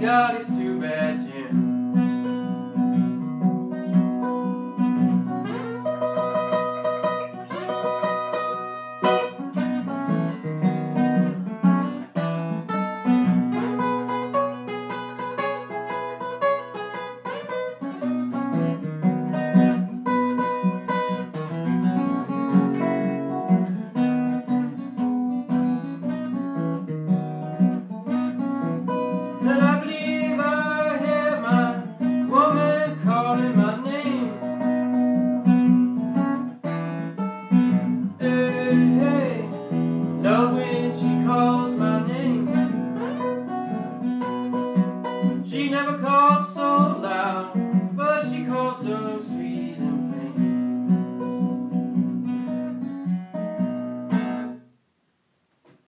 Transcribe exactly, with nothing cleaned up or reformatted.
God, it's too bad, Jim. And I believe I hear my woman calling my name. Hey, hey, love when she calls my name. She never calls so loud, but she calls so sweet.